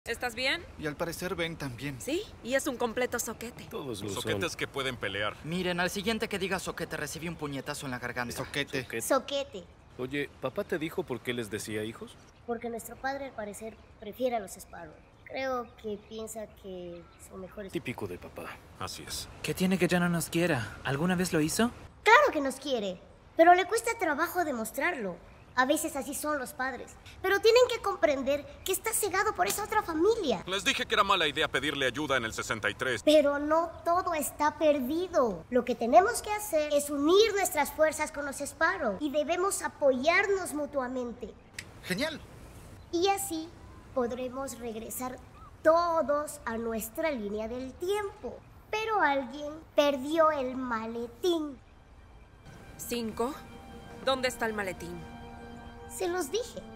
¿Estás bien? Y al parecer Ben también. Sí, y es un completo soquete. Todos los Soquetes que pueden pelear. Miren, al siguiente que diga soquete recibe un puñetazo en la garganta. Soquete. Soquete. Oye, ¿papá te dijo por qué les decía hijos? Porque nuestro padre al parecer prefiere a los Sparrow. Creo que piensa que son mejores. Típico de papá. Así es. ¿Qué tiene que ya no nos quiera? ¿Alguna vez lo hizo? Claro que nos quiere, pero le cuesta trabajo demostrarlo. A veces así son los padres. Pero tienen que comprender que está cegado por esa otra familia. Les dije que era mala idea pedirle ayuda en el 63. Pero no todo está perdido. Lo que tenemos que hacer es unir nuestras fuerzas con los Sparrow y debemos apoyarnos mutuamente. Genial. Y así podremos regresar todos a nuestra línea del tiempo. Pero alguien perdió el maletín. 5. ¿Dónde está el maletín? Se los dije.